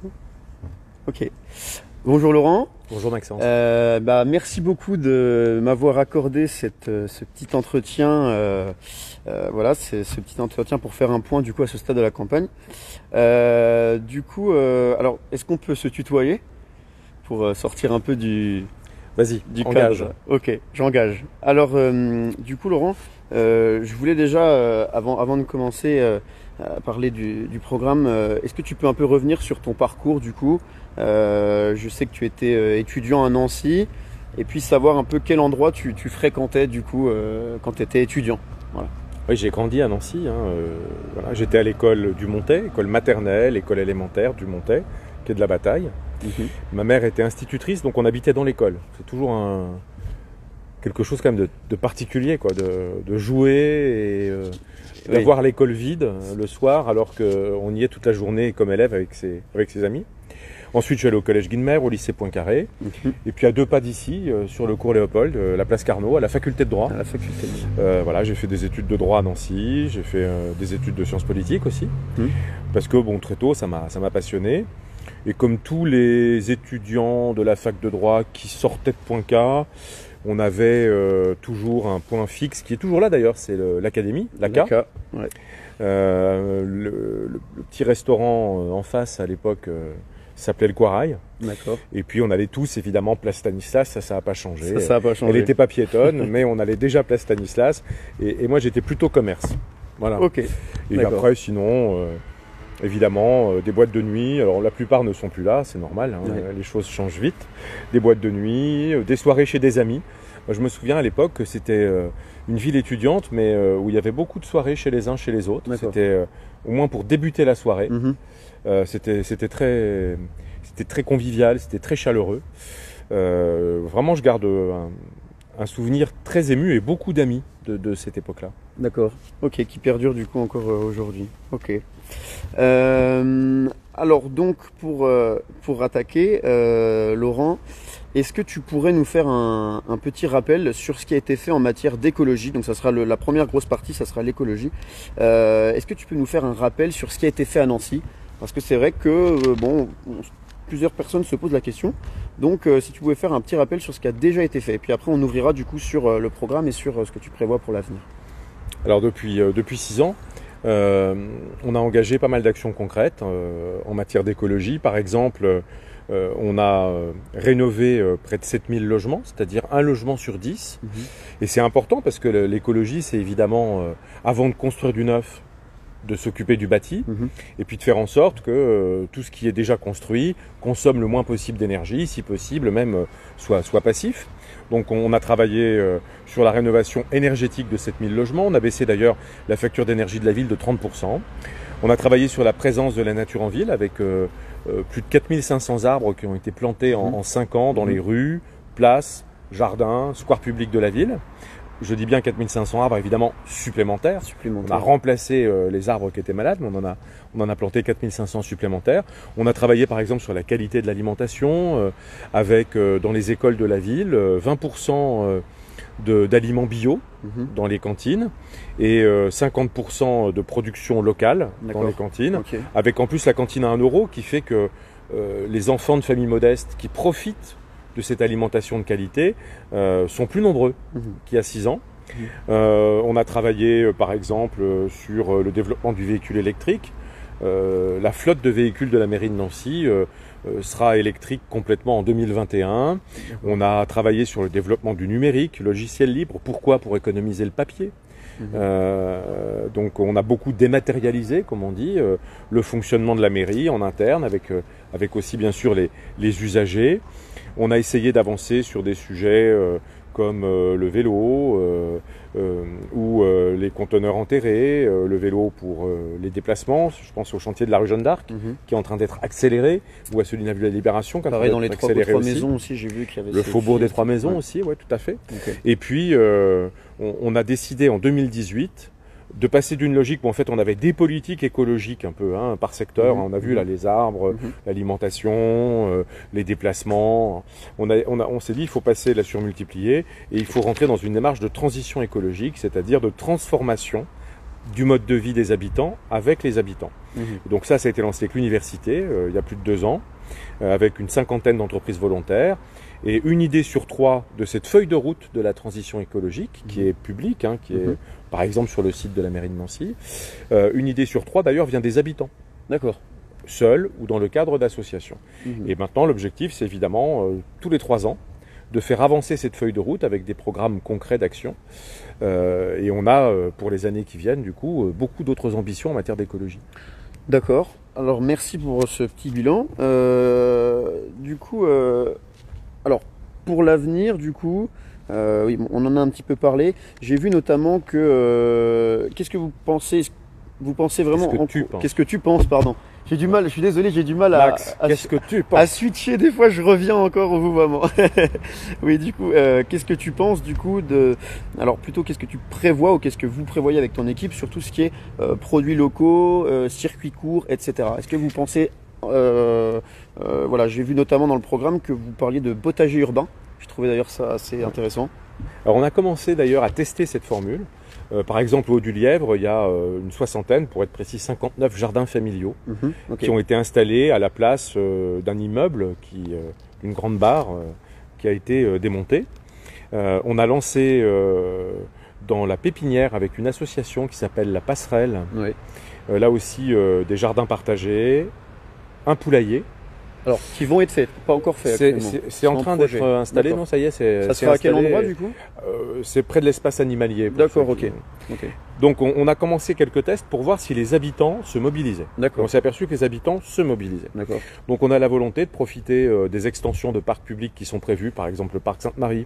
Ok. Bonjour Laurent. Bonjour Maxence. Merci beaucoup de m'avoir accordé ce petit entretien. Voilà, c'est ce petit entretien pour faire un point du coup à ce stade de la campagne. Alors, est-ce qu'on peut se tutoyer pour sortir un peu du engage. cadre? Ok, j'engage. Alors, du coup Laurent, je voulais déjà, avant de commencer à parler du programme, est-ce que tu peux un peu revenir sur ton parcours du coup? Je sais que tu étais étudiant à Nancy, et puis savoir un peu quel endroit tu fréquentais du coup quand tu étais étudiant. Voilà. Oui, j'ai grandi à Nancy. Voilà. J'étais à l'école du Montet, école maternelle, école élémentaire du Montet, qui est de la Bataille. Ma mère était institutrice, donc on habitait dans l'école. C'est toujours quelque chose quand même de particulier, quoi, de jouer et d'avoir l'école vide le soir, alors qu'on y est toute la journée comme élève avec ses amis. Ensuite, je suis allé au collège Guynemer, au lycée Poincaré, et puis à 2 pas d'ici, sur le cours Léopold, la place Carnot, à la faculté de droit. À la faculté de droit. Voilà, j'ai fait des études de droit à Nancy, j'ai fait des études de sciences politiques aussi, parce que bon, très tôt, ça m'a passionné. Et comme tous les étudiants de la fac de droit qui sortaient de Poincaré, on avait toujours un point fixe, qui est toujours là d'ailleurs, c'est l'académie, l'ACA. Ouais. Le petit restaurant en face à l'époque s'appelait le Coirail. D'accord. Et puis on allait tous évidemment place Stanislas, ça n'a pas changé. Ça n'a pas changé. Elle n'était pas piétonne, mais on allait déjà place Stanislas. Et moi j'étais plutôt commerce. Voilà. Ok. Et après sinon, évidemment, des boîtes de nuit. Alors la plupart ne sont plus là, c'est normal, hein, les choses changent vite. Des boîtes de nuit, des soirées chez des amis. Moi, je me souviens à l'époque que c'était une ville étudiante, mais où il y avait beaucoup de soirées chez les uns, chez les autres. C'était au moins pour débuter la soirée. C'était très convivial, c'était très chaleureux. Vraiment, je garde un souvenir très ému et beaucoup d'amis de cette époque-là. D'accord. Ok, qui perdure du coup encore aujourd'hui. Ok. Alors donc pour attaquer, Laurent, est-ce que tu pourrais nous faire un petit rappel sur ce qui a été fait en matière d'écologie? Donc ça sera la première grosse partie, ça sera l'écologie. Est-ce que tu peux nous faire un rappel sur ce qui a été fait à Nancy? Parce que c'est vrai que plusieurs personnes se posent la question. Donc si tu pouvais faire un petit rappel sur ce qui a déjà été fait. Et puis après on ouvrira du coup sur le programme et sur ce que tu prévois pour l'avenir. Alors depuis 6 ans, on a engagé pas mal d'actions concrètes en matière d'écologie. Par exemple, on a rénové près de 7000 logements, c'est-à-dire un logement sur 10. Et c'est important parce que l'écologie, c'est évidemment, avant de construire du neuf, de s'occuper du bâti, et puis de faire en sorte que tout ce qui est déjà construit consomme le moins possible d'énergie, si possible même soit passif. Donc on a travaillé sur la rénovation énergétique de 7000 logements, on a baissé d'ailleurs la facture d'énergie de la ville de 30%. On a travaillé sur la présence de la nature en ville avec plus de 4500 arbres qui ont été plantés en 5 ans dans les rues, places, jardins, squares publics de la ville. Je dis bien 4500 arbres évidemment supplémentaires. On a remplacé les arbres qui étaient malades, mais on en a planté 4500 supplémentaires. On a travaillé par exemple sur la qualité de l'alimentation avec dans les écoles de la ville 20% d'aliments bio dans les cantines et 50% de production locale dans les cantines, avec en plus la cantine à 1 euro qui fait que les enfants de familles modestes qui profitent de cette alimentation de qualité sont plus nombreux qu'il y a 6 ans. On a travaillé par exemple sur le développement du véhicule électrique. La flotte de véhicules de la mairie de Nancy sera électrique complètement en 2021. On a travaillé sur le développement du numérique, logiciel libre. Pourquoi? Pour économiser le papier. Donc on a beaucoup dématérialisé, comme on dit, le fonctionnement de la mairie en interne, avec aussi bien sûr les usagers. On a essayé d'avancer sur des sujets comme le vélo ou les conteneurs enterrés, le vélo pour les déplacements. Je pense au chantier de la rue Jeanne d'Arc qui est en train d'être accéléré, ou à celui de la Libération. Pareil dans les trois maisons aussi, j'ai vu qu'il y avait le faubourg des Trois Maisons aussi, ouais, tout à fait. Et puis on a décidé en 2018 de passer d'une logique où en fait on avait des politiques écologiques un peu par secteur. On a vu là les arbres, l'alimentation, les déplacements. On s'est dit il faut passer la surmultiplier et il faut rentrer dans une démarche de transition écologique, c'est-à-dire de transformation du mode de vie des habitants avec les habitants. Donc ça a été lancé avec l'université il y a plus de 2 ans, avec une 50aine d'entreprises volontaires. Et une idée sur 3 de cette feuille de route de la transition écologique, qui est publique, qui est par exemple sur le site de la mairie de Nancy, une idée sur 3 d'ailleurs vient des habitants. D'accord. Seuls ou dans le cadre d'associations. Et maintenant l'objectif c'est évidemment tous les 3 ans de faire avancer cette feuille de route avec des programmes concrets d'action. Et on a pour les années qui viennent du coup beaucoup d'autres ambitions en matière d'écologie. D'accord. Alors merci pour ce petit bilan. Du coup, alors pour l'avenir, du coup, oui, on en a un petit peu parlé. J'ai vu notamment que qu'est-ce que vous pensez? Vous pensez vraiment Qu'est-ce que tu penses, pardon. J'ai du mal, je suis désolé, j'ai du mal Max, qu'est-ce que tu penses? À switcher, des fois je reviens encore au vouvoiement. Oui, du coup, qu'est-ce que tu penses du coup alors plutôt qu'est-ce que tu prévois ou qu'est-ce que vous prévoyez avec ton équipe sur tout ce qui est produits locaux, circuits courts, etc. Est-ce que vous pensez, voilà, j'ai vu notamment dans le programme que vous parliez de potager urbain. Je trouvais d'ailleurs ça assez intéressant. Alors on a commencé d'ailleurs à tester cette formule. Par exemple, au Haut-du-Lièvre, il y a une 60aine, pour être précis 59 jardins familiaux qui ont été installés à la place d'un immeuble, une grande barre qui a été démontée. On a lancé dans la pépinière avec une association qui s'appelle La Passerelle, là aussi des jardins partagés, un poulailler. Alors, qui vont être faits, pas encore faits. C'est en train d'être installé, non? Ça y est, ça sera à quel endroit du coup? C'est près de l'espace animalier. D'accord, ok. Donc on a commencé quelques tests pour voir si les habitants se mobilisaient. On s'est aperçu que les habitants se mobilisaient. Donc on a la volonté de profiter des extensions de parcs publics qui sont prévues, par exemple le parc Sainte-Marie,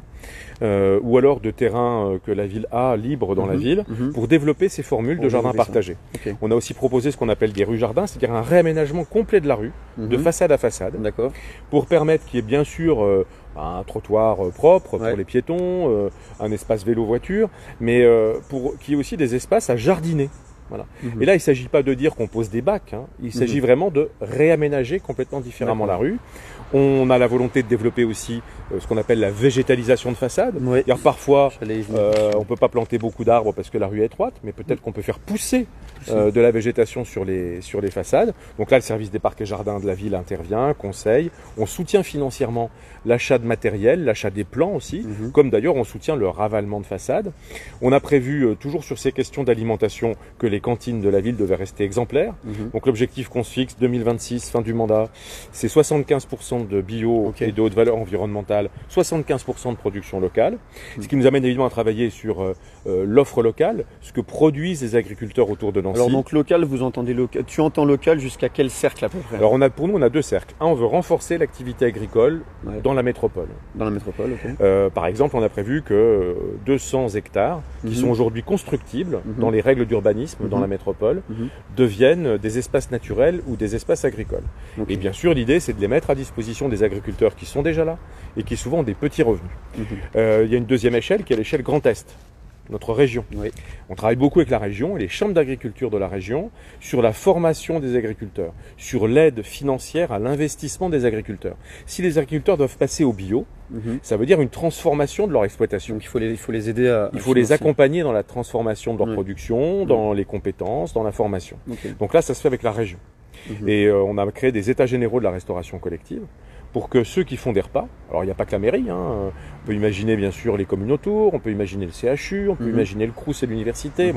ou alors de terrains que la ville a libres dans la ville, pour développer ces formules de jardins partagés. On a aussi proposé ce qu'on appelle des rues-jardins, c'est-à-dire un réaménagement complet de la rue, de façade à façade, pour permettre qu'il y ait bien sûr un trottoir propre pour les piétons, un espace vélo-voiture, mais pour qu'il y ait aussi des espaces à jardiner. Voilà. Et là, il ne s'agit pas de dire qu'on pose des bacs, il s'agit vraiment de réaménager complètement différemment la rue. On a la volonté de développer aussi ce qu'on appelle la végétalisation de façade. Parfois, on ne peut pas planter beaucoup d'arbres parce que la rue est étroite, mais peut-être qu'on peut faire pousser de la végétation sur les façades. Donc là, le service des parcs et jardins de la ville intervient, conseille. On soutient financièrement l'achat de matériel, l'achat des plans aussi, comme d'ailleurs on soutient le ravalement de façade. On a prévu, toujours sur ces questions d'alimentation, que les cantines de la ville devaient rester exemplaires. Donc l'objectif qu'on se fixe, 2026, fin du mandat, c'est 75% de bio et de haute valeur environnementale, 75% de production locale. Ce qui nous amène évidemment à travailler sur l'offre locale, ce que produisent les agriculteurs autour de Nancy. Alors donc local, vous entendez local, tu entends local jusqu'à quel cercle à peu près? Alors pour nous, on a 2 cercles. Un, on veut renforcer l'activité agricole dans la métropole. Dans la métropole, ok. Par exemple, on a prévu que 200 hectares, qui sont aujourd'hui constructibles dans les règles d'urbanisme dans la métropole, deviennent des espaces naturels ou des espaces agricoles. Et bien sûr, l'idée, c'est de les mettre à disposition des agriculteurs qui sont déjà là et qui souvent ont des petits revenus. Il y a une deuxième échelle qui est l'échelle Grand Est, notre région. On travaille beaucoup avec la région et les chambres d'agriculture de la région sur la formation des agriculteurs, sur l'aide financière à l'investissement des agriculteurs. Si les agriculteurs doivent passer au bio, ça veut dire une transformation de leur exploitation. Donc il faut les aider à... Il faut les accompagner dans la transformation de leur production, dans les compétences, dans la formation. Donc là, ça se fait avec la région. Et on a créé des états généraux de la restauration collective pour que ceux qui font des repas, alors il n'y a pas que la mairie, on peut imaginer bien sûr les communes autour, on peut imaginer le CHU, on peut imaginer le Crous et l'université,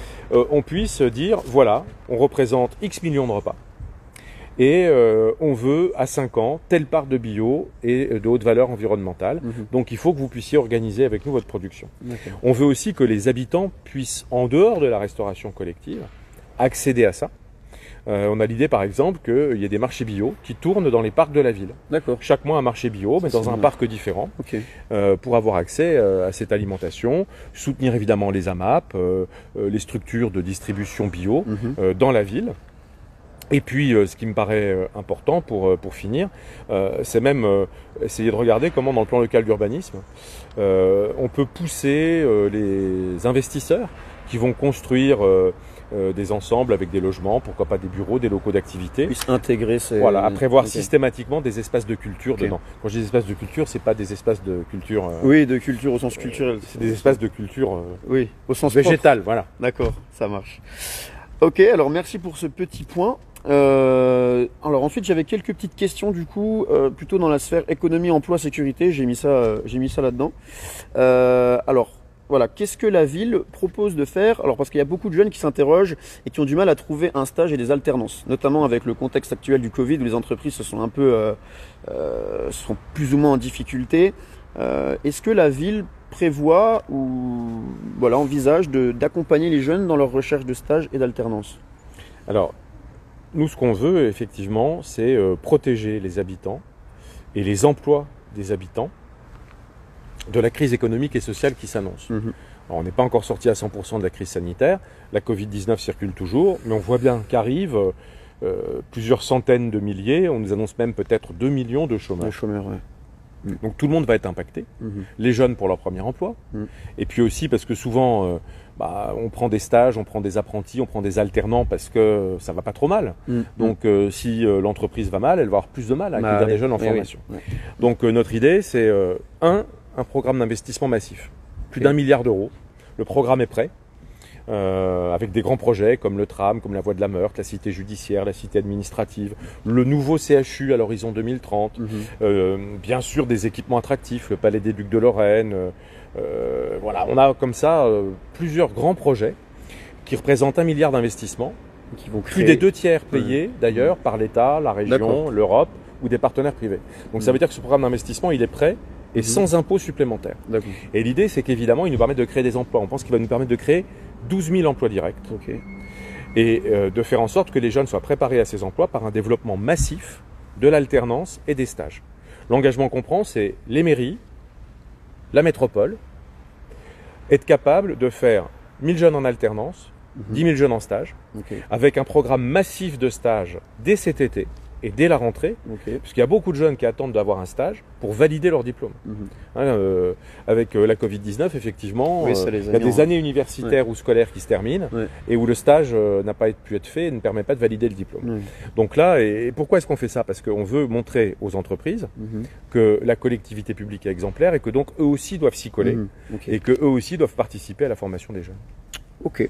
on puisse dire, voilà, on représente X millions de repas et on veut à 5 ans telle part de bio et de haute valeur environnementale, donc il faut que vous puissiez organiser avec nous votre production. On veut aussi que les habitants puissent, en dehors de la restauration collective, accéder à ça. On a l'idée par exemple qu'il y ait des marchés bio qui tournent dans les parcs de la ville. Chaque mois un marché bio, mais dans un parc différent, pour avoir accès à cette alimentation, soutenir évidemment les AMAP, les structures de distribution bio dans la ville. Et puis, ce qui me paraît important pour finir, c'est même essayer de regarder comment dans le plan local d'urbanisme, on peut pousser les investisseurs qui vont construire des ensembles avec des logements, pourquoi pas des bureaux, des locaux d'activité. Puisse intégrer ces... Voilà, à prévoir Ok. systématiquement des espaces de culture Ok. dedans. Quand je dis espaces de culture, c'est pas des espaces de culture. Oui, de culture au sens culturel. C'est des espaces de culture Oui, au sens propre. végétale, voilà. D'accord, ça marche. Ok, alors merci pour ce petit point. Alors ensuite j'avais quelques petites questions du coup, plutôt dans la sphère économie, emploi, sécurité. J'ai mis ça là-dedans. Alors voilà, qu'est-ce que la ville propose de faire? Alors parce qu'il y a beaucoup de jeunes qui s'interrogent et qui ont du mal à trouver un stage et des alternances, notamment avec le contexte actuel du Covid où les entreprises se sont un peu, sont plus ou moins en difficulté. Est-ce que la ville prévoit ou voilà, envisage d'accompagner les jeunes dans leur recherche de stage et d'alternance? Alors, nous, ce qu'on veut, effectivement, c'est protéger les habitants et les emplois des habitants de la crise économique et sociale qui s'annonce. Mhm. Alors, on n'est pas encore sorti à 100% de la crise sanitaire, la Covid-19 circule toujours, mais on voit bien qu'arrivent plusieurs centaines de milliers, on nous annonce même peut-être 2 millions de Les chômeurs. chômeurs, ouais. Donc tout le monde va être impacté, Mhm. les jeunes pour leur premier emploi, et puis aussi parce que souvent on prend des stages, on prend des apprentis, on prend des alternants parce que ça va pas trop mal. Donc si l'entreprise va mal, elle va avoir plus de mal à accueillir des jeunes en formation. Oui. Donc notre idée c'est un programme d'investissement massif, plus d'1 milliard d'euros. Le programme est prêt. Avec des grands projets comme le tram, comme la voie de la Meurthe, la cité judiciaire, la cité administrative, le nouveau CHU à l'horizon 2030, bien sûr des équipements attractifs, le Palais des Ducs de Lorraine. Voilà, on a comme ça plusieurs grands projets qui représentent 1 milliard d'investissements, Qui vont plus créer... des 2 tiers payés d'ailleurs par l'État, la région, D'accord. l'Europe ou des partenaires privés. Donc ça veut dire que ce programme d'investissement il est prêt et sans impôts supplémentaires. D'accord. Et l'idée c'est qu'évidemment il nous permet de créer des emplois. On pense qu'il va nous permettre de créer 12 000 emplois directs Ok. et de faire en sorte que les jeunes soient préparés à ces emplois par un développement massif de l'alternance et des stages. L'engagement qu'on prend, c'est les mairies, la métropole, être capable de faire 1000 jeunes en alternance, 10 000 jeunes en stage, Ok. avec un programme massif de stages dès cet été et dès la rentrée, Ok. parce qu'il y a beaucoup de jeunes qui attendent d'avoir un stage pour valider leur diplôme. Avec la Covid-19, effectivement, Oui, ça les a il y a mis des en- années universitaires ou scolaires qui se terminent Ouais. et où le stage n'a pas pu être fait et ne permet pas de valider le diplôme. Ouais. Donc là, et pourquoi est-ce qu'on fait ça? Parce qu'on veut montrer aux entreprises que la collectivité publique est exemplaire et que donc eux aussi doivent s'y coller Ok. et que eux aussi doivent participer à la formation des jeunes. Ok.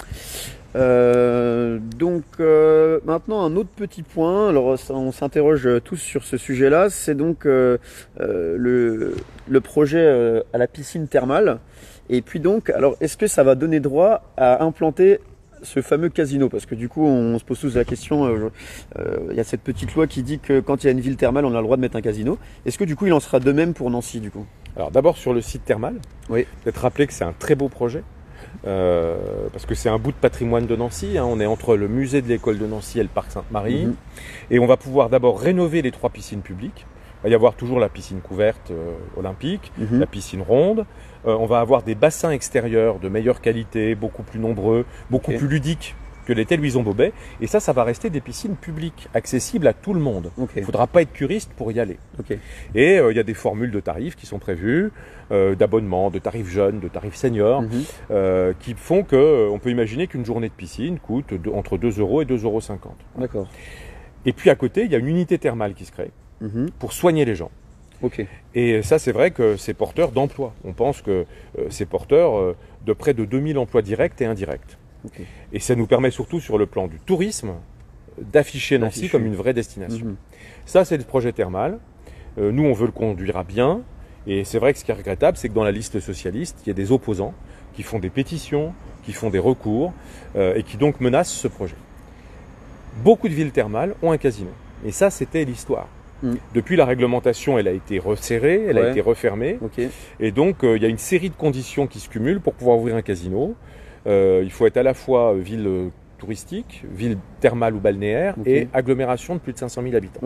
Donc maintenant un autre petit point, alors on s'interroge tous sur ce sujet-là, c'est donc le projet à la piscine thermale. Et puis donc, alors est-ce que ça va donner droit à implanter ce fameux casino? Parce que du coup on se pose tous la question, il y a cette petite loi qui dit que quand il y a une ville thermale on a le droit de mettre un casino. Est-ce que du coup il en sera de même pour Nancy du coup? Alors d'abord sur le site thermal, Oui. peut-être rappeler que c'est un très beau projet. Parce que c'est un bout de patrimoine de Nancy, hein. On est entre le musée de l'école de Nancy et le parc Sainte-Marie, et on va pouvoir d'abord rénover les 3 piscines publiques. Il va y avoir toujours la piscine couverte olympique, la piscine ronde, on va avoir des bassins extérieurs de meilleure qualité, beaucoup plus nombreux, beaucoup plus ludiques que l'était Louison Bobet, et ça va rester des piscines publiques, accessibles à tout le monde. Il ne faudra pas être curiste pour y aller. Et il y a des formules de tarifs qui sont prévues, d'abonnement, de tarifs jeunes, de tarifs seniors, qui font qu'on peut imaginer qu'une journée de piscine coûte entre 2 € et 2,50 €. D'accord. Et puis à côté, il y a une unité thermale qui se crée pour soigner les gens. Ok. Et ça, c'est vrai que c'est porteur d'emplois. On pense que c'est porteur de près de 2000 emplois directs et indirects. Ok. Et ça nous permet surtout sur le plan du tourisme d'afficher Nancy comme une vraie destination. Ça, c'est le projet thermal. Nous, on veut le conduire à bien. Et c'est vrai que ce qui est regrettable, c'est que dans la liste socialiste, il y a des opposants qui font des pétitions, qui font des recours et qui donc menacent ce projet. Beaucoup de villes thermales ont un casino. Et ça, c'était l'histoire. Depuis, la réglementation, elle a été resserrée, elle a été refermée. Et donc, il y a une série de conditions qui se cumulent pour pouvoir ouvrir un casino. Il faut être à la fois ville touristique, ville thermale ou balnéaire et agglomération de plus de 500 000 habitants.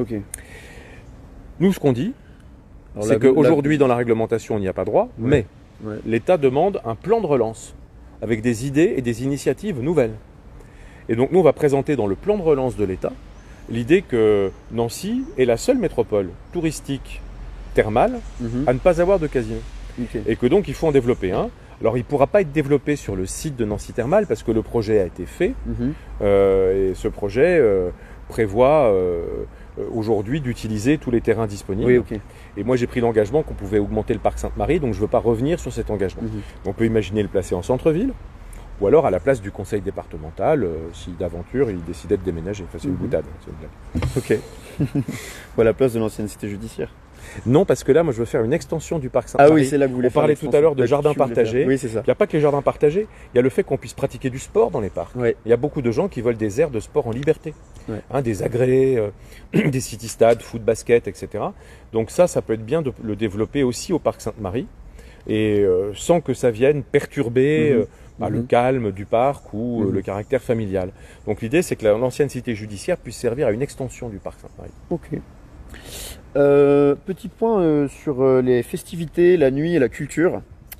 Nous, ce qu'on dit, c'est qu'aujourd'hui, dans la réglementation, il n'y a pas droit, mais l'État demande un plan de relance avec des idées et des initiatives nouvelles. Et donc, nous, on va présenter dans le plan de relance de l'État l'idée que Nancy est la seule métropole touristique thermale à ne pas avoir de casino. Et que donc, il faut en développer un Alors il ne pourra pas être développé sur le site de Nancy Thermal parce que le projet a été fait et ce projet prévoit aujourd'hui d'utiliser tous les terrains disponibles. Oui, ok. Et moi j'ai pris l'engagement qu'on pouvait augmenter le parc Sainte-Marie, donc je ne veux pas revenir sur cet engagement. On peut imaginer le placer en centre-ville ou alors à la place du conseil départemental si d'aventure il décidait de déménager. Enfin c'est une boutade, c'est une blague. Ok. Ou à la place de l'ancienne cité judiciaire. Non, parce que là, moi, je veux faire une extension du parc Sainte-Marie. Ah oui, c'est là que vous voulez On parlait tout à l'heure de jardins partagés. Oui, c'est ça. Il n'y a pas que les jardins partagés, il y a le fait qu'on puisse pratiquer du sport dans les parcs. Ouais. Il y a beaucoup de gens qui veulent des aires de sport en liberté. Ouais. Hein, des agrès, des city-stades, foot, basket, etc. Donc ça peut être bien de le développer aussi au parc Sainte-Marie, et sans que ça vienne perturber le calme du parc ou le caractère familial. Donc l'idée, c'est que l'ancienne cité judiciaire puisse servir à une extension du parc Sainte-Marie. Ok. Petit point sur les festivités, la nuit et la culture.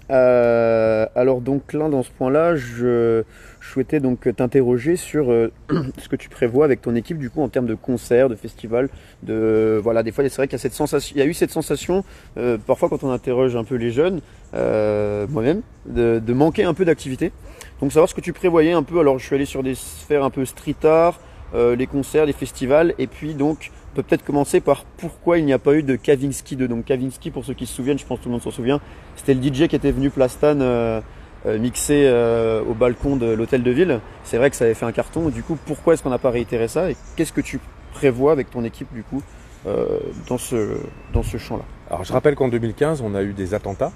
Alors donc là, dans ce point-là, je souhaitais donc t'interroger sur ce que tu prévois avec ton équipe du coup en termes de concerts, de festivals, voilà, des fois c'est vrai qu'il y a cette sensation, il y a eu cette sensation parfois quand on interroge un peu les jeunes, moi-même, de manquer un peu d'activité. Donc savoir ce que tu prévoyais un peu. Alors je suis allé sur des sphères un peu street art, les concerts, les festivals, et puis donc on peut peut-être commencer par pourquoi il n'y a pas eu de Kavinsky 2. Donc Kavinsky, pour ceux qui se souviennent, je pense que tout le monde s'en souvient, c'était le DJ qui était venu Plastan mixer au balcon de l'hôtel de ville. C'est vrai que ça avait fait un carton. Du coup, pourquoi est-ce qu'on n'a pas réitéré ça et qu'est-ce que tu prévois avec ton équipe du coup dans ce champ-là? Alors je rappelle qu'en 2015, on a eu des attentats.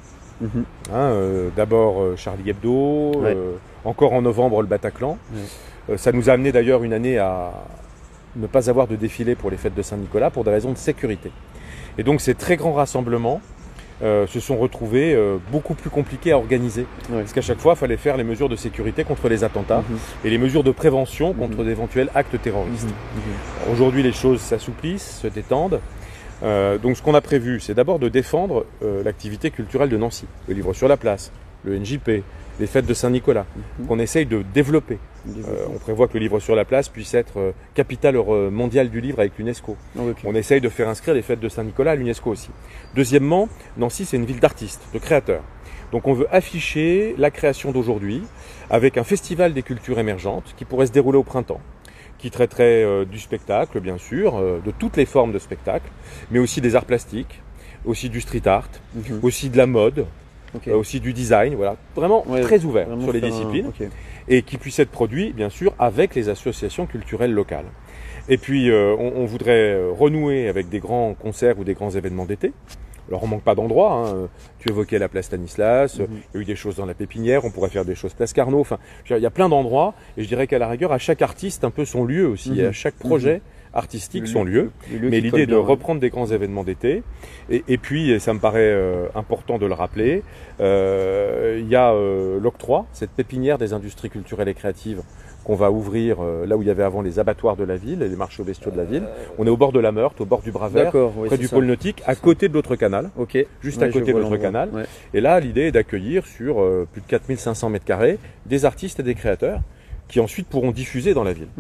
D'abord Charlie Hebdo, encore en novembre le Bataclan. Ça nous a amené d'ailleurs une année à ne pas avoir de défilé pour les fêtes de Saint-Nicolas pour des raisons de sécurité. Et donc ces très grands rassemblements se sont retrouvés beaucoup plus compliqués à organiser. Parce qu'à chaque fois, il fallait faire les mesures de sécurité contre les attentats et les mesures de prévention contre d'éventuels actes terroristes. Aujourd'hui, les choses s'assouplissent, se détendent. Donc ce qu'on a prévu, c'est d'abord de défendre l'activité culturelle de Nancy, le livre sur la place, le NJP, les fêtes de Saint-Nicolas, qu'on essaye de développer. On prévoit que le livre sur la place puisse être capitale mondiale du livre avec l'UNESCO. On essaye de faire inscrire les fêtes de Saint-Nicolas à l'UNESCO aussi. Deuxièmement, Nancy, c'est une ville d'artistes, de créateurs. Donc on veut afficher la création d'aujourd'hui avec un festival des cultures émergentes qui pourrait se dérouler au printemps, qui traiterait du spectacle, bien sûr, de toutes les formes de spectacle, mais aussi des arts plastiques, aussi du street art, aussi de la mode, aussi du design, voilà, vraiment très ouvert sur les disciplines, et qui puisse être produit, bien sûr, avec les associations culturelles locales. Et puis, on voudrait renouer avec des grands concerts ou des grands événements d'été. Alors on manque pas d'endroits, hein. Tu évoquais la place Stanislas, il y a eu des choses dans la Pépinière, on pourrait faire des choses place Carnot, enfin il y a plein d'endroits et je dirais qu'à la rigueur à chaque artiste un peu son lieu aussi, et à chaque projet artistique son lieu, mais l'idée de reprendre des grands événements d'été et puis et ça me paraît important de le rappeler, il y a l'octroi, cette pépinière des industries culturelles et créatives qu'on va ouvrir là où il y avait avant les abattoirs de la ville et les marchés aux bestiaux de la ville. On est au bord de la Meurthe, au bord du Bras Vert, près du pôle nautique, à côté de l'autre canal, juste à côté de l'autre canal. Et là, l'idée est d'accueillir sur plus de 4500 mètres carrés des artistes et des créateurs qui ensuite pourront diffuser dans la ville.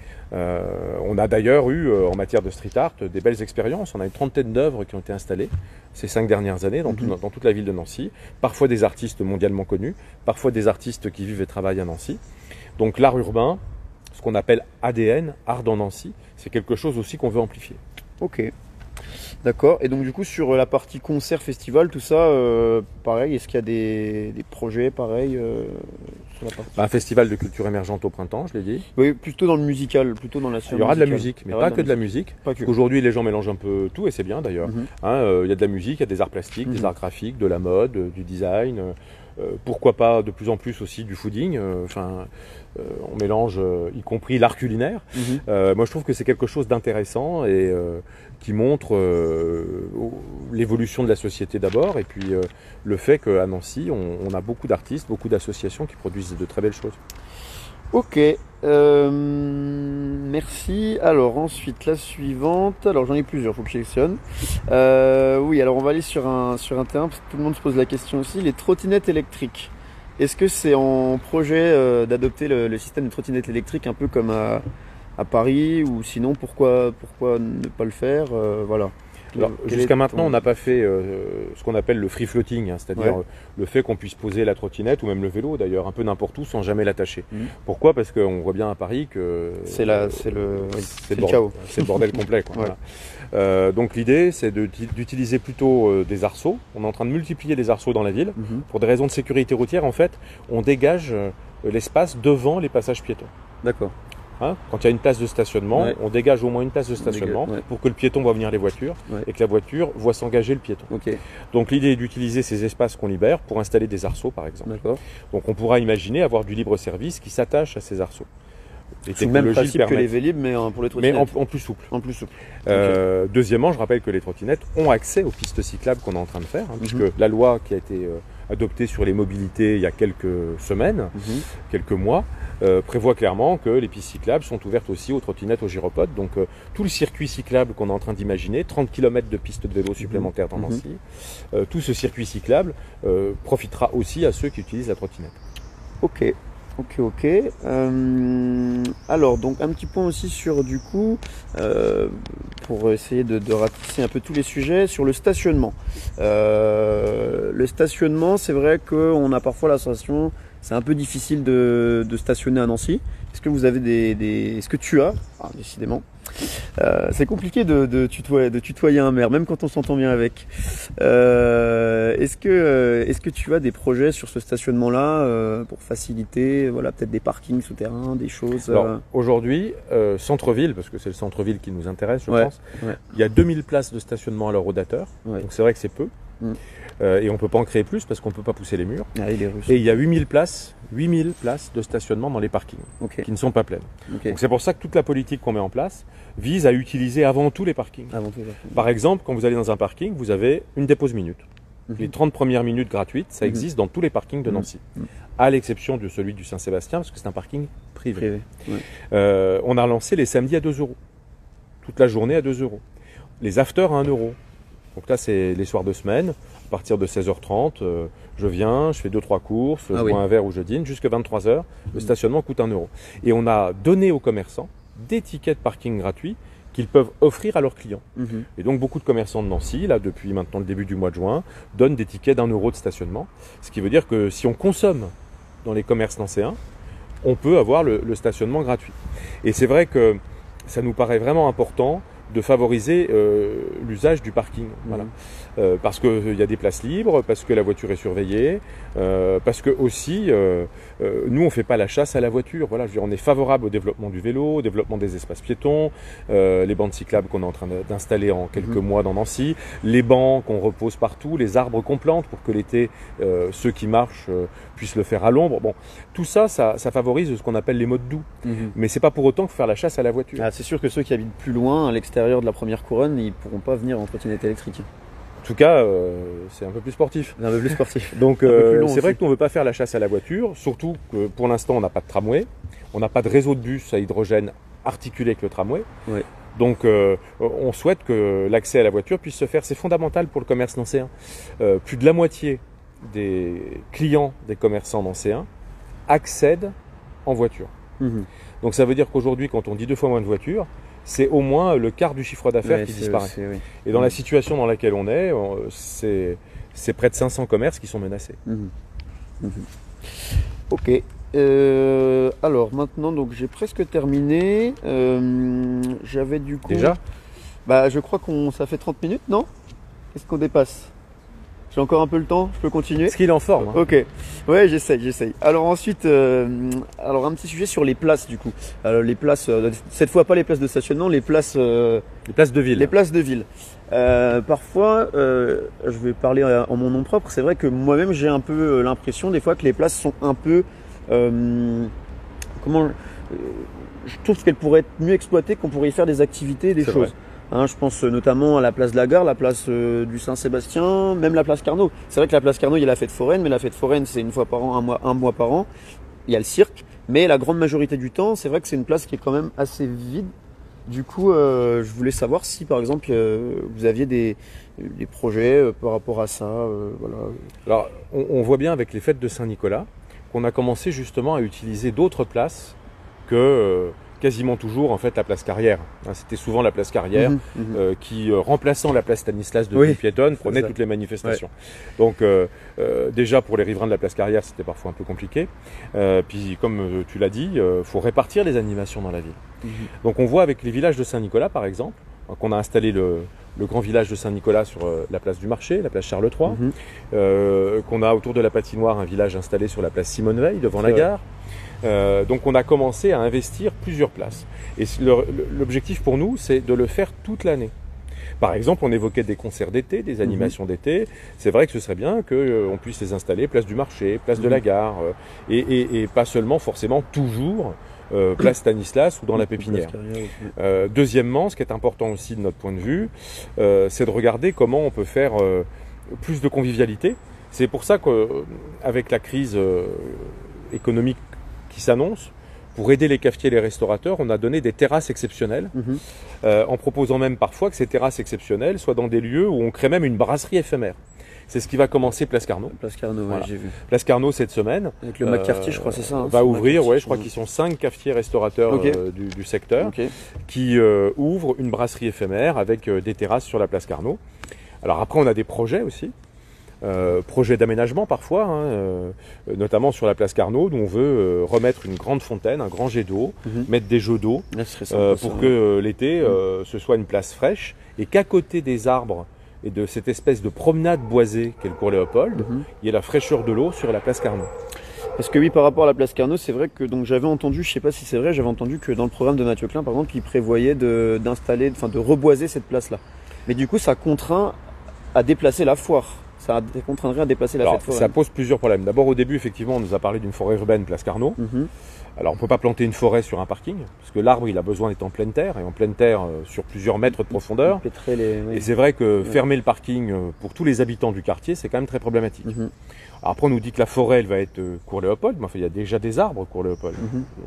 On a d'ailleurs eu, en matière de street art, des belles expériences. On a une trentaine d'œuvres qui ont été installées ces 5 dernières années dans toute la ville de Nancy. Parfois des artistes mondialement connus, parfois des artistes qui vivent et travaillent à Nancy. Donc l'art urbain, ce qu'on appelle ADN, art dans Nancy, c'est quelque chose aussi qu'on veut amplifier. Ok, d'accord. Et donc du coup sur la partie concert, festival, tout ça, pareil, est-ce qu'il y a des projets pareils sur la partie... Un festival de culture émergente au printemps, je l'ai dit. Oui, plutôt dans le musical, plutôt dans la sphère musicale. Il y aura de la musique, mais pas que de la musique. Aujourd'hui les gens mélangent un peu tout et c'est bien d'ailleurs. Il y a de la musique, il y a des arts plastiques, des arts graphiques, de la mode, du design. Pourquoi pas de plus en plus aussi du fooding, on mélange y compris l'art culinaire. Moi je trouve que c'est quelque chose d'intéressant et qui montre l'évolution de la société d'abord et puis le fait qu'à Nancy on a beaucoup d'artistes, beaucoup d'associations qui produisent de très belles choses. Ok, merci. Alors ensuite la suivante, alors j'en ai plusieurs, faut que je sélectionne. Oui, alors on va aller sur un terrain, parce que tout le monde se pose la question aussi, les trottinettes électriques. Est-ce que c'est en projet d'adopter le système de trottinettes électriques un peu comme à Paris, ou sinon pourquoi ne pas le faire, voilà. Jusqu'à maintenant, on n'a pas fait ce qu'on appelle le free floating, hein, c'est-à-dire le fait qu'on puisse poser la trottinette ou même le vélo d'ailleurs un peu n'importe où sans jamais l'attacher. Pourquoi? Parce qu'on voit bien à Paris que c'est le chaos. C'est le bordel complet, quoi. Voilà. Donc l'idée, c'est d'utiliser plutôt des arceaux. On est en train de multiplier les arceaux dans la ville. Pour des raisons de sécurité routière, en fait, on dégage l'espace devant les passages piétons. D'accord. Hein, quand il y a une place de stationnement, on dégage au moins une place de stationnement pour que le piéton voit venir les voitures et que la voiture voit s'engager le piéton. Donc l'idée est d'utiliser ces espaces qu'on libère pour installer des arceaux par exemple. Donc on pourra imaginer avoir du libre service qui s'attache à ces arceaux. C'est le même principe que les Vélib, mais pour les trottinettes. Mais en plus souple. Deuxièmement, je rappelle que les trottinettes ont accès aux pistes cyclables qu'on est en train de faire, hein, puisque la loi qui a été adoptée sur les mobilités il y a quelques semaines, quelques mois, prévoit clairement que les pistes cyclables sont ouvertes aussi aux trottinettes, aux gyropodes. Donc tout le circuit cyclable qu'on est en train d'imaginer, 30 km de pistes de vélo supplémentaires dans Nancy, tout ce circuit cyclable profitera aussi à ceux qui utilisent la trottinette. Ok. Alors, donc un petit point aussi sur du coup, pour essayer de ratisser un peu tous les sujets, sur le stationnement. Le stationnement, c'est vrai qu'on a parfois la sensation, c'est un peu difficile de stationner à Nancy. Est-ce que vous avez est-ce que tu as, décidément, c'est compliqué de tutoyer un maire, même quand on s'entend bien avec. Est-ce que tu as des projets sur ce stationnement-là pour faciliter, voilà, peut-être des parkings souterrains, des choses Alors, aujourd'hui, centre-ville, parce que c'est le centre-ville qui nous intéresse, je pense, il y a 2000 places de stationnement à l'heure au dateur, donc c'est vrai que c'est peu. Et on ne peut pas en créer plus parce qu'on ne peut pas pousser les murs. Et il y a 8000 places de stationnement dans les parkings qui ne sont pas pleines. Donc c'est pour ça que toute la politique qu'on met en place vise à utiliser avant tout les parkings. Par exemple, quand vous allez dans un parking, vous avez une dépose minute. Les 30 premières minutes gratuites, ça existe dans tous les parkings de Nancy, à l'exception de celui du Saint-Sébastien parce que c'est un parking privé. On a lancé les samedis à 2 €. Toute la journée à 2 €. Les afters à 1 €. Donc là, c'est les soirs de semaine. À partir de 16h30, je viens, je fais 2-3 courses, je bois un verre ou je dîne. Jusqu'à 23h, le stationnement coûte 1 €. Et on a donné aux commerçants des tickets de parking gratuits qu'ils peuvent offrir à leurs clients. Et donc, beaucoup de commerçants de Nancy, là, depuis maintenant le début du mois de juin, donnent des tickets d'1 € de stationnement. Ce qui veut dire que si on consomme dans les commerces nancéens, on peut avoir le stationnement gratuit. Et c'est vrai que ça nous paraît vraiment important de favoriser l'usage du parking. Voilà. Parce qu'il y a des places libres, parce que la voiture est surveillée, parce que aussi, nous on ne fait pas la chasse à la voiture. Voilà, je veux dire, on est favorable au développement du vélo, au développement des espaces piétons, les bandes cyclables qu'on est en train d'installer en quelques mois dans Nancy, les bancs qu'on repose partout, les arbres qu'on plante pour que l'été, ceux qui marchent puissent le faire à l'ombre. Bon, tout ça, ça favorise ce qu'on appelle les modes doux. Mais c'est pas pour autant que faire la chasse à la voiture. C'est sûr que ceux qui habitent plus loin, à l'extérieur de la première couronne, ils ne pourront pas venir en trottinette électrique. En tout cas, c'est un peu plus sportif. Un peu plus sportif. Donc c'est vrai que nous, on ne veut pas faire la chasse à la voiture, surtout que pour l'instant, on n'a pas de tramway, on n'a pas de réseau de bus à hydrogène articulé avec le tramway. Donc on souhaite que l'accès à la voiture puisse se faire. C'est fondamental pour le commerce nancéen. Plus de la moitié des clients des commerçants nancéens accèdent en voiture. Donc ça veut dire qu'aujourd'hui, quand on dit 2 fois moins de voitures, c'est au moins le quart du chiffre d'affaires qui disparaît. Et dans la situation dans laquelle on est, c'est près de 500 commerces qui sont menacés. Ok. Alors maintenant, donc j'ai presque terminé. J'avais du coup... Déjà ? Je crois ça fait 30 minutes, non? Est-ce qu'on dépasse? J'ai encore un peu le temps, je peux continuer? Est-ce qu'il est en forme? Ok, ouais, j'essaye. Alors ensuite, alors un petit sujet sur les places du coup. Alors, les places, cette fois pas les places de stationnement, les places de ville. Les places de ville. Parfois, je vais parler en mon nom propre, c'est vrai que moi-même j'ai un peu l'impression des fois que les places sont un peu... je trouve qu'elles pourraient être mieux exploitées, qu'on pourrait y faire des activités, des choses. Je pense notamment à la place de la Gare, la place du Saint-Sébastien, même la place Carnot. C'est vrai que la place Carnot, il y a la fête foraine, mais la fête foraine, c'est une fois par an, un mois par an. Il y a le cirque, mais la grande majorité du temps, c'est vrai que c'est une place qui est quand même assez vide. Du coup, je voulais savoir si, par exemple, vous aviez des projets par rapport à ça. Voilà. Alors, on voit bien avec les fêtes de Saint-Nicolas qu'on a commencé justement à utiliser d'autres places que quasiment toujours en fait la place Carrière. C'était souvent la place Carrière qui, remplaçant la place Stanislas de vie piétonne, prenait toutes les manifestations. Donc déjà pour les riverains de la place Carrière, c'était parfois un peu compliqué. Puis comme tu l'as dit, faut répartir les animations dans la ville. Donc on voit avec les villages de Saint-Nicolas par exemple, qu'on a installé le grand village de Saint-Nicolas sur la place du Marché, la place Charles III, qu'on a autour de la patinoire un village installé sur la place Simone Veil devant la gare. Donc on a commencé à investir plusieurs places. Et l'objectif pour nous, c'est de le faire toute l'année. Par exemple, on évoquait des concerts d'été, des animations d'été. C'est vrai que ce serait bien qu'on puisse les installer place du Marché, place de la gare, et pas seulement forcément toujours place Stanislas ou dans la Pépinière. Deuxièmement, ce qui est important aussi de notre point de vue, c'est de regarder comment on peut faire plus de convivialité. C'est pour ça qu'avec la crise économique qui s'annonce, pour aider les cafetiers et les restaurateurs, on a donné des terrasses exceptionnelles, en proposant même parfois que ces terrasses exceptionnelles soient dans des lieux où on crée même une brasserie éphémère. C'est ce qui va commencer Place Carnot. Place Carnot, voilà. J'ai vu. Place Carnot cette semaine. Avec le McCarthy, je crois, c'est ça. Va ouvrir, je crois qu'ils sont 5 cafetiers restaurateurs du secteur qui ouvrent une brasserie éphémère avec des terrasses sur la Place Carnot. Alors après, on a des projets aussi. Projets d'aménagement parfois, notamment sur la place Carnot, où on veut remettre une grande fontaine, un grand jet d'eau, mettre des jeux d'eau pour que l'été ce soit une place fraîche et qu'à côté des arbres et de cette espèce de promenade boisée qu'est le cours Léopold, il y ait la fraîcheur de l'eau sur la place Carnot. Parce que oui, par rapport à la place Carnot, c'est vrai que donc j'avais entendu, je sais pas si c'est vrai, j'avais entendu que dans le programme de Mathieu Klein, par exemple, il prévoyait de reboiser cette place-là. Mais du coup, ça contraint à déplacer la foire. Ça contraindrait à déplacer la fête foraine. Ça pose plusieurs problèmes. D'abord, au début, effectivement, on nous a parlé d'une forêt urbaine, place Carnot. Alors, on ne peut pas planter une forêt sur un parking, parce que l'arbre, il a besoin d'être en pleine terre, et en pleine terre, sur plusieurs mètres de profondeur. Et c'est vrai que fermer le parking pour tous les habitants du quartier, c'est quand même très problématique. Alors, après, on nous dit que la forêt, elle va être cours Léopold, mais enfin, il y a déjà des arbres cours Léopold.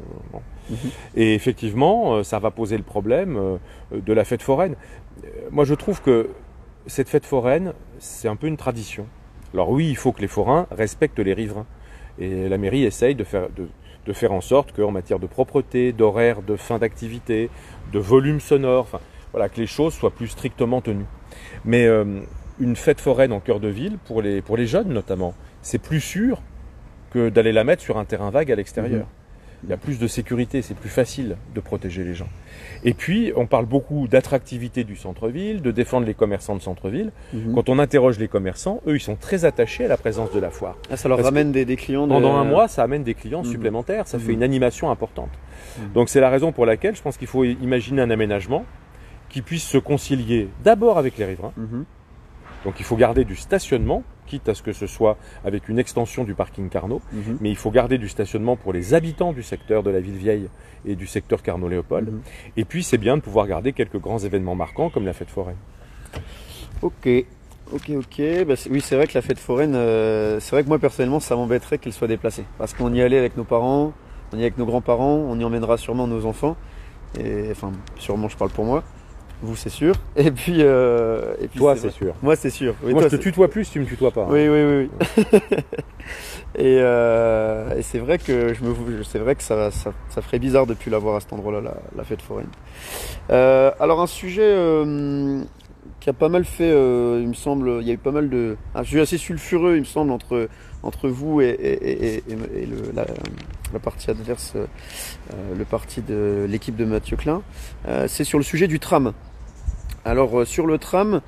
Et effectivement, ça va poser le problème de la fête foraine. Moi, je trouve que cette fête foraine, c'est un peu une tradition. Alors oui, il faut que les forains respectent les riverains. Et la mairie essaye de faire en sorte qu'en matière de propreté, d'horaire, de fin d'activité, de volume sonore, enfin, voilà, que les choses soient plus strictement tenues. Mais une fête foraine en cœur de ville, pour les jeunes notamment, c'est plus sûr que d'aller la mettre sur un terrain vague à l'extérieur. Il y a plus de sécurité, c'est plus facile de protéger les gens. Et puis, on parle beaucoup d'attractivité du centre-ville, de défendre les commerçants de centre-ville. Quand on interroge les commerçants, eux, ils sont très attachés à la présence de la foire. Ah, ça leur ramène des clients Pendant un mois, ça amène des clients supplémentaires, ça fait une animation importante. Donc c'est la raison pour laquelle je pense qu'il faut imaginer un aménagement qui puisse se concilier d'abord avec les riverains. Donc il faut garder du stationnement, quitte à ce que ce soit avec une extension du parking Carnot, mais il faut garder du stationnement pour les habitants du secteur de la ville vieille et du secteur Carnot-Léopold. Et puis c'est bien de pouvoir garder quelques grands événements marquants comme la fête foraine. Ok. Bah, oui, c'est vrai que la fête foraine, c'est vrai que moi personnellement ça m'embêterait qu'elle soit déplacée. Parce qu'on y allait avec nos parents, on y est avec nos grands-parents, on y emmènera sûrement nos enfants. Et enfin, sûrement je parle pour moi. Vous, c'est sûr. Et puis toi, c'est sûr. Moi, c'est sûr. Oui, moi, je te tutoie plus, tu me tutoies pas. Oui. Et c'est vrai que ça ferait bizarre de plus l'avoir à cet endroit-là, la fête foraine. Alors un sujet qui a pas mal fait, il me semble, il y a eu pas mal de, un sujet assez sulfureux, il me semble, entre vous et la partie adverse, le parti de l'équipe de Mathieu Klein. C'est sur le sujet du tram. Alors sur le tram,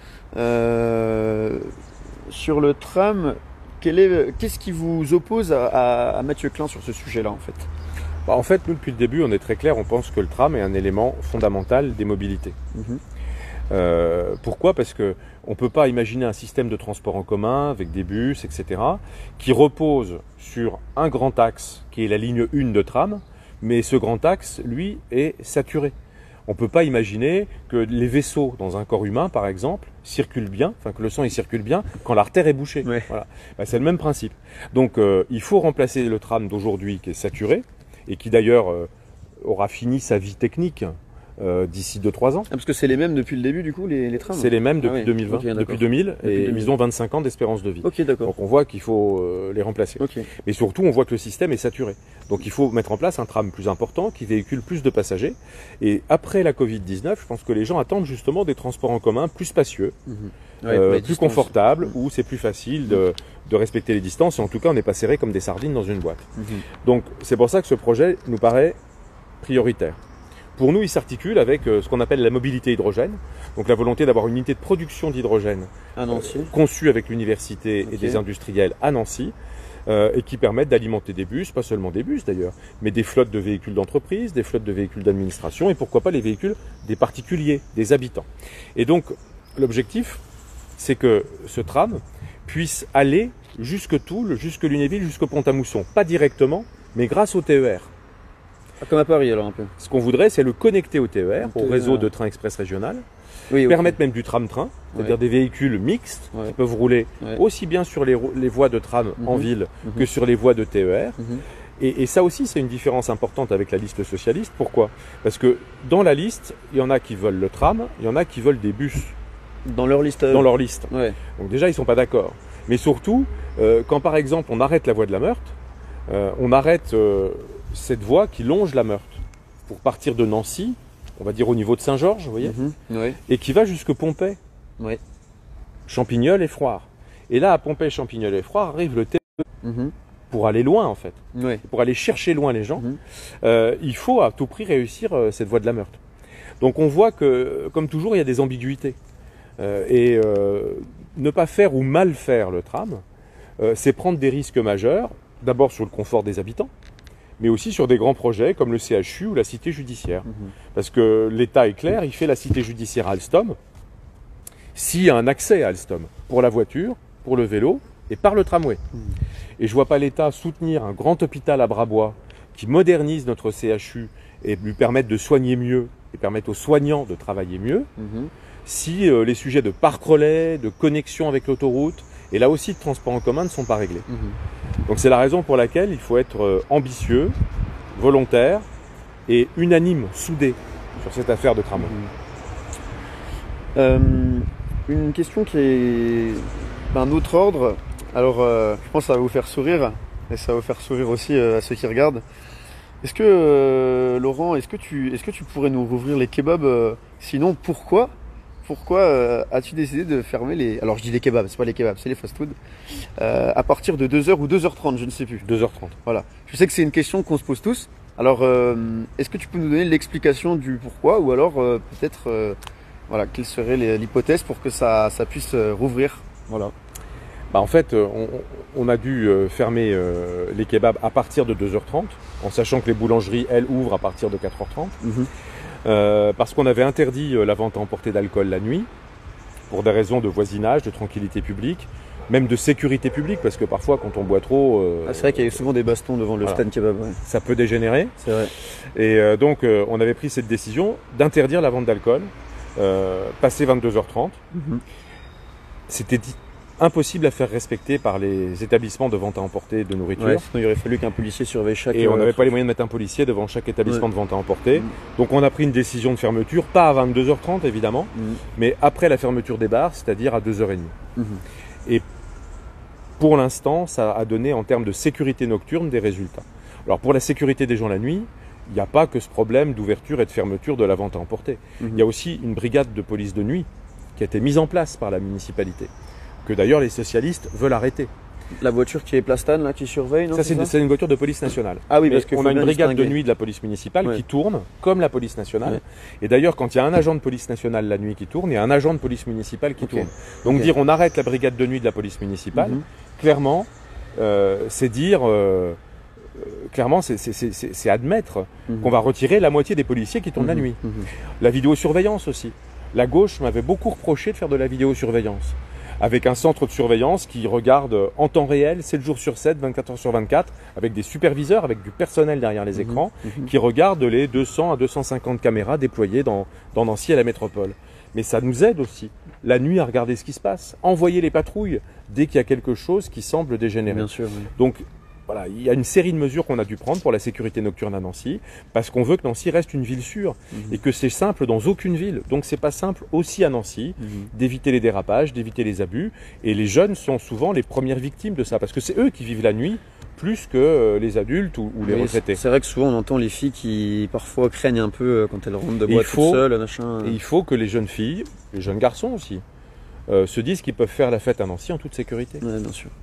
qu'est-ce qui vous oppose à Mathieu Klein sur ce sujet-là en fait? En fait, nous depuis le début, on est très clair, on pense que le tram est un élément fondamental des mobilités. Pourquoi? Parce que on ne peut pas imaginer un système de transport en commun avec des bus, etc., qui repose sur un grand axe qui est la ligne 1 de tram, mais ce grand axe, lui, est saturé. On ne peut pas imaginer que les vaisseaux dans un corps humain, par exemple, circulent bien, enfin que le sang il circule bien quand l'artère est bouchée. Voilà. C'est le même principe. Donc il faut remplacer le tram d'aujourd'hui qui est saturé et qui d'ailleurs aura fini sa vie technique d'ici 2-3 ans. Ah, parce que c'est les mêmes depuis le début, du coup, les trams? C'est les mêmes depuis oui. 2020, Okay, depuis 2000, et ils ont 25 ans d'espérance de vie. Ok, d'accord. Donc on voit qu'il faut les remplacer. Okay. Mais surtout, on voit que le système est saturé. Donc il faut mettre en place un tram plus important qui véhicule plus de passagers. Et après la Covid-19, je pense que les gens attendent justement des transports en commun plus spacieux, plus confortables, où c'est plus facile de respecter les distances. Et en tout cas, on n'est pas serré comme des sardines dans une boîte. Donc c'est pour ça que ce projet nous paraît prioritaire. Pour nous, il s'articule avec ce qu'on appelle la mobilité hydrogène, donc la volonté d'avoir une unité de production d'hydrogène conçue avec l'université et des industriels à Nancy, et qui permettent d'alimenter des bus, pas seulement des bus d'ailleurs, mais des flottes de véhicules d'entreprise, des flottes de véhicules d'administration, et pourquoi pas les véhicules des particuliers, des habitants. Et donc, l'objectif, c'est que ce tram puisse aller jusque Toul, jusque Lunéville, jusqu'au Pont-à-Mousson. Pas directement, mais grâce au TER. Comme à Paris alors un peu. Ce qu'on voudrait, c'est le connecter au TER, au réseau de train express régional, permettre même du tram-train, c'est-à-dire des véhicules mixtes qui peuvent rouler aussi bien sur les voies de tram en ville que sur les voies de TER. Et ça aussi, c'est une différence importante avec la liste socialiste. Pourquoi? Parce que dans la liste, il y en a qui veulent le tram, il y en a qui veulent des bus. Dans leur liste. Dans leur liste. Donc déjà, ils ne sont pas d'accord. Mais surtout, quand par exemple on arrête la voie de la Meurthe, on arrête cette voie qui longe la Meurthe pour partir de Nancy, on va dire au niveau de Saint-Georges, vous voyez, et qui va jusque Pompey, Champignol et Froire. Et là, à Pompey, Champignol et Froire, arrive le TER pour aller loin en fait, pour aller chercher loin les gens. Il faut à tout prix réussir cette voie de la Meurthe. Donc on voit que, comme toujours, il y a des ambiguïtés. Ne pas faire ou mal faire le tram, c'est prendre des risques majeurs, d'abord sur le confort des habitants, mais aussi sur des grands projets comme le CHU ou la cité judiciaire. Parce que l'État est clair, il fait la cité judiciaire à Alstom, s'il y a un accès à Alstom, pour la voiture, pour le vélo et par le tramway. Et je ne vois pas l'État soutenir un grand hôpital à Brabois qui modernise notre CHU et lui permette de soigner mieux et permette aux soignants de travailler mieux, si les sujets de parc relais, de connexion avec l'autoroute, et là aussi de transport en commun ne sont pas réglés. Donc c'est la raison pour laquelle il faut être ambitieux, volontaire et unanime, soudé sur cette affaire de tramway. Une question qui est d'un autre ordre. Alors je pense que ça va vous faire sourire et ça va vous faire sourire aussi à ceux qui regardent. Est-ce que Laurent, est-ce que tu pourrais nous rouvrir les kebabs? Sinon, pourquoi as-tu décidé de fermer les... Alors je dis les kebabs, c'est pas les kebabs, c'est les fast-food. À partir de 2h ou 2h30, je ne sais plus. 2h30. Voilà. Je sais que c'est une question qu'on se pose tous. Alors, est-ce que tu peux nous donner l'explication du pourquoi? Ou alors, peut-être, voilà, quelle serait l'hypothèse pour que ça puisse rouvrir? Voilà. En fait, on a dû fermer les kebabs à partir de 2h30, en sachant que les boulangeries, elles, ouvrent à partir de 4h30. Parce qu'on avait interdit la vente à emporter d'alcool la nuit, pour des raisons de voisinage, de tranquillité publique, même de sécurité publique, parce que parfois quand on boit trop... c'est vrai qu'il y a souvent des bastons devant le stand kebab. Ça peut dégénérer. C'est vrai. Et donc on avait pris cette décision d'interdire la vente d'alcool, passé 22h30. C'était impossible à faire respecter par les établissements de vente à emporter de nourriture. Sinon il aurait fallu qu'un policier surveille chaque... Et on n'avait pas les moyens de mettre un policier devant chaque établissement de vente à emporter. Donc on a pris une décision de fermeture, pas à 22h30 évidemment, mais après la fermeture des bars, c'est-à-dire à 2h30. Et pour l'instant, ça a donné en termes de sécurité nocturne des résultats. Alors pour la sécurité des gens la nuit, il n'y a pas que ce problème d'ouverture et de fermeture de la vente à emporter. Il y a aussi une brigade de police de nuit qui a été mise en place par la municipalité, que d'ailleurs les socialistes veulent arrêter. La voiture qui est plastane, là, qui surveille, non? Ça, c'est une voiture de police nationale. Ah oui, parce qu'on a une brigade de nuit de la police municipale qui tourne comme la police nationale. Et d'ailleurs, quand il y a un agent de police nationale la nuit qui tourne, il y a un agent de police municipale qui tourne. Donc dire on arrête la brigade de nuit de la police municipale, clairement, c'est dire... clairement, c'est admettre qu'on va retirer la moitié des policiers qui tournent la nuit. La vidéosurveillance aussi. La gauche m'avait beaucoup reproché de faire de la vidéosurveillance, avec un centre de surveillance qui regarde en temps réel, 7 jours sur 7, 24 heures sur 24, avec des superviseurs, avec du personnel derrière les écrans, qui regardent les 200 à 250 caméras déployées dans Nancy et la métropole. Mais ça nous aide aussi, la nuit, à regarder ce qui se passe, envoyer les patrouilles dès qu'il y a quelque chose qui semble dégénérer. Bien sûr, Donc, voilà, il y a une série de mesures qu'on a dû prendre pour la sécurité nocturne à Nancy, parce qu'on veut que Nancy reste une ville sûre, et que c'est simple dans aucune ville. Donc c'est pas simple aussi à Nancy d'éviter les dérapages, d'éviter les abus, et les jeunes sont souvent les premières victimes de ça, parce que c'est eux qui vivent la nuit, plus que les adultes ou les retraités. C'est vrai que souvent on entend les filles qui parfois craignent un peu quand elles rentrent de boîte toutes seules, machin. Et il faut que les jeunes filles, les jeunes garçons aussi, se disent qu'ils peuvent faire la fête à Nancy en toute sécurité. Ouais, bien sûr.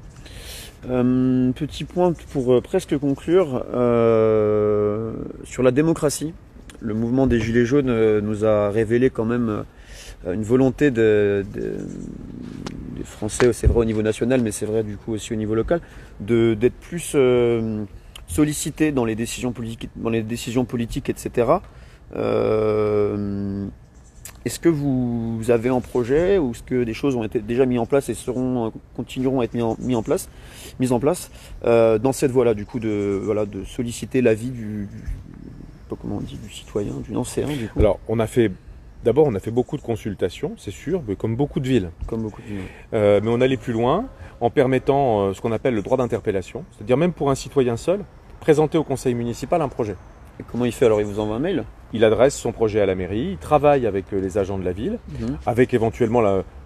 Petit point pour presque conclure, sur la démocratie. Le mouvement des Gilets jaunes nous a révélé quand même une volonté des Français, c'est vrai au niveau national, mais c'est vrai du coup aussi au niveau local, d'être plus sollicités dans les décisions politiques, etc. Est-ce que vous avez un projet ou est-ce que des choses ont été déjà mises en place et continueront à être mises en place dans cette voie-là, du coup, de solliciter l'avis du citoyen, du Nancéen, du coup. Alors, on a fait beaucoup de consultations, c'est sûr, mais comme beaucoup de villes. Mais on allait plus loin en permettant ce qu'on appelle le droit d'interpellation, c'est-à-dire même pour un citoyen seul, présenter au conseil municipal un projet. Et comment il fait alors? Il vous envoie un mail? Il adresse son projet à la mairie, il travaille avec les agents de la ville, avec éventuellement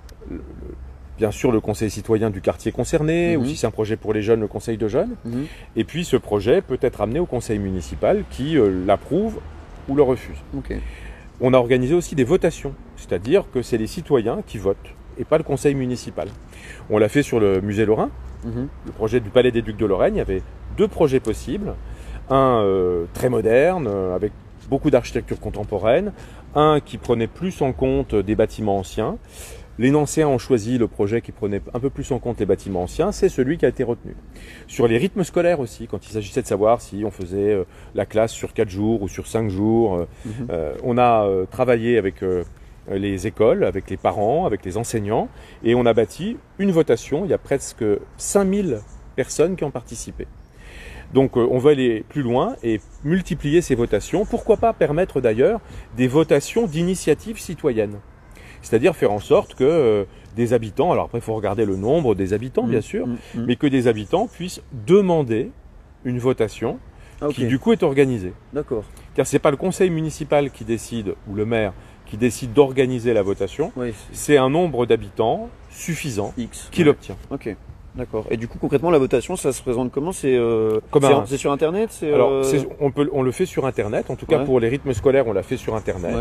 bien sûr le conseil citoyen du quartier concerné, ou si c'est un projet pour les jeunes, le conseil de jeunes. Et puis ce projet peut être amené au conseil municipal qui l'approuve ou le refuse. On a organisé aussi des votations, c'est-à-dire que c'est les citoyens qui votent et pas le conseil municipal. On l'a fait sur le musée Lorrain, le projet du Palais des Ducs de Lorraine. Il y avait 2 projets possibles. Un très moderne, avec beaucoup d'architecture contemporaine, un qui prenait plus en compte des bâtiments anciens. Les Nancéens ont choisi le projet qui prenait un peu plus en compte les bâtiments anciens, c'est celui qui a été retenu. Sur les rythmes scolaires aussi, quand il s'agissait de savoir si on faisait la classe sur 4 jours ou sur 5 jours, on a travaillé avec les écoles, avec les parents, avec les enseignants, et on a bâti une votation. Il y a presque 5000 personnes qui ont participé. Donc on va aller plus loin et multiplier ces votations. Pourquoi pas permettre d'ailleurs des votations d'initiative citoyenne? C'est-à-dire faire en sorte que des habitants, alors après il faut regarder le nombre des habitants bien sûr, mais que des habitants puissent demander une votation qui du coup est organisée. D'accord. Car ce n'est pas le conseil municipal qui décide, ou le maire, qui décide d'organiser la votation, c'est un nombre d'habitants suffisant qui l'obtient. Ok. D'accord. Et du coup, concrètement, la votation, ça se présente comment? C'est sur Internet? Alors, on le fait sur Internet. En tout cas, pour les rythmes scolaires, on l'a fait sur Internet.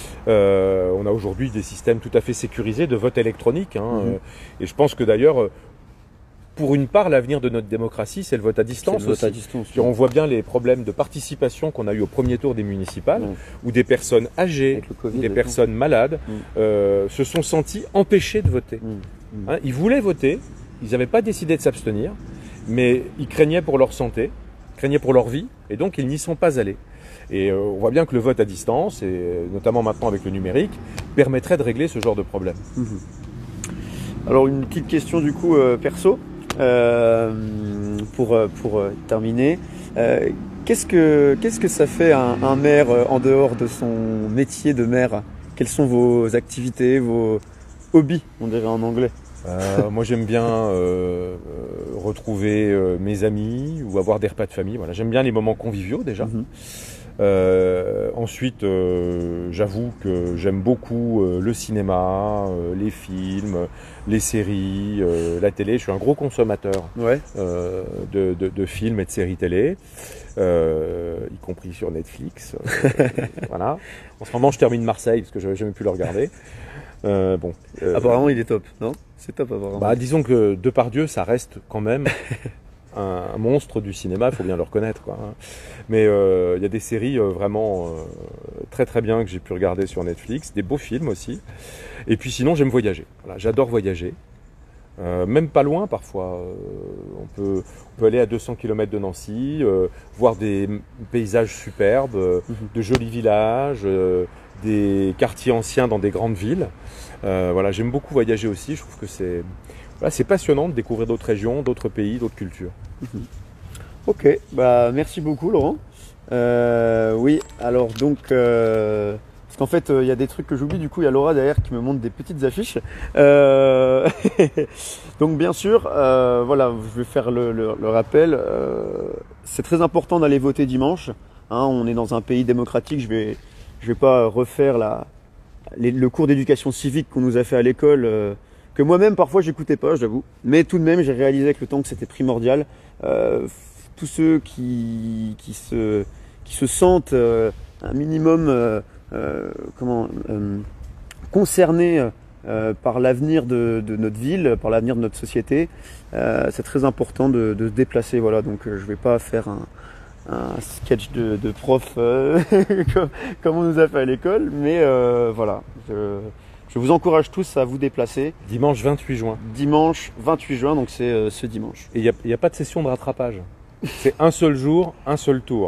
On a aujourd'hui des systèmes tout à fait sécurisés de vote électronique. Et je pense que d'ailleurs, pour une part, l'avenir de notre démocratie, c'est le vote à distance aussi. On voit bien les problèmes de participation qu'on a eu au premier tour des municipales, où des personnes âgées, des personnes malades, se sont senties empêchées de voter. Ils voulaient voter. Ils n'avaient pas décidé de s'abstenir, mais ils craignaient pour leur santé, craignaient pour leur vie, et donc ils n'y sont pas allés. Et on voit bien que le vote à distance, et notamment maintenant avec le numérique, permettrait de régler ce genre de problème. Alors une petite question du coup perso, pour terminer. Qu'est-ce que ça fait un maire en dehors de son métier de maire? Quelles sont vos activités, vos hobbies, on dirait en anglais? Moi j'aime bien retrouver mes amis ou avoir des repas de famille. Voilà, j'aime bien les moments conviviaux déjà. Ensuite, j'avoue que j'aime beaucoup le cinéma, les films, les séries, la télé. Je suis un gros consommateur de films et de séries télé, y compris sur Netflix. Voilà. En ce moment, je termine Marseille parce que je n'avais jamais pu le regarder. Apparemment, il est top, non? C'est top, apparemment. Disons que Depardieu, ça reste quand même un monstre du cinéma, il faut bien le reconnaître, quoi. Mais il y a des séries vraiment très très bien que j'ai pu regarder sur Netflix, des beaux films aussi. Et puis sinon, j'aime voyager. Voilà, j'adore voyager. Même pas loin parfois. On peut aller à 200 km de Nancy, voir des paysages superbes, de jolis villages, des quartiers anciens dans des grandes villes. Voilà, j'aime beaucoup voyager aussi. Je trouve que c'est passionnant de découvrir d'autres régions, d'autres pays, d'autres cultures. Ok, merci beaucoup Laurent. Oui, alors donc, ce qu'en fait, il y a des trucs que j'oublie. Du coup, il y a Laura derrière qui me montre des petites affiches. Donc, bien sûr, voilà, je vais faire le rappel. C'est très important d'aller voter dimanche. Hein, on est dans un pays démocratique. Je vais pas refaire le cours d'éducation civique qu'on nous a fait à l'école, que moi-même parfois j'écoutais pas, j'avoue. Mais tout de même, j'ai réalisé avec le temps que c'était primordial. Tous ceux qui se sentent un minimum concernés par l'avenir de notre ville, par l'avenir de notre société, c'est très important de se déplacer. Voilà, donc je vais pas faire un sketch de prof comme on nous a fait à l'école, mais voilà, je vous encourage tous à vous déplacer. Dimanche 28 juin. Dimanche 28 juin, donc c'est ce dimanche. Et il n'y a pas de session de rattrapage. C'est un seul jour, un seul tour.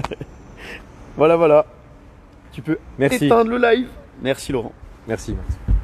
Voilà. Tu peux Merci. éteindre le live. Merci Laurent. Merci.